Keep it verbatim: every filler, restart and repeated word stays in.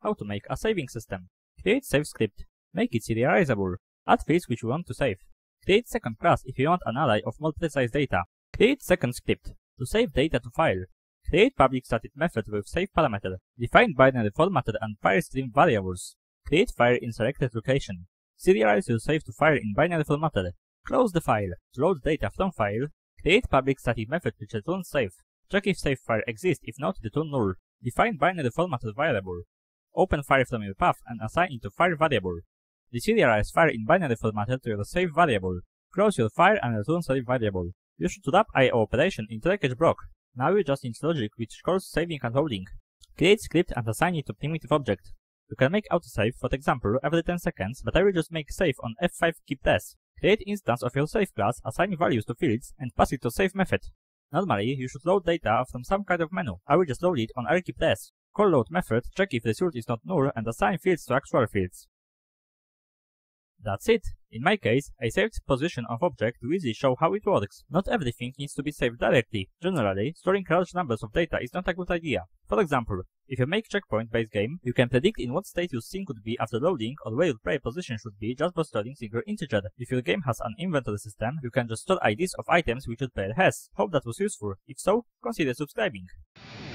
How to make a saving system. Create save script. Make it serializable. Add fields which you want to save. Create second class if you want an array of more precise data. Create second script. To save data to file. Create public static method with save parameter. Define binary formatted and file stream variables. Create file in selected location. Serialize your save to file in binary formatted. Close the file. To load data from file. Create public static method which returns save. Check if save file exists, if not, return null. Define binary formatted variable. Open file from your path and assign it to file variable. Deserialize file in binary formatted to your save variable. Close your file and return save variable. You should wrap I O operation into package block. Now you just need logic which calls saving and loading. Create script and assign it to primitive object. You can make autosave, for example, every ten seconds, but I will just make save on F five keep test. Create instance of your save class, assign values to fields, and pass it to save method. Normally, you should load data from some kind of menu. I will just load it on rkeepTest. Call load method, check if the result is not null, and assign fields to actual fields. That's it. In my case, I saved position of object to easily show how it works. Not everything needs to be saved directly. Generally, storing large numbers of data is not a good idea. For example, if you make checkpoint-based game, you can predict in what state your scene could be after loading or where your player position should be just by storing single integer. If your game has an inventory system, you can just store I Ds of items which your player has. Hope that was useful. If so, consider subscribing.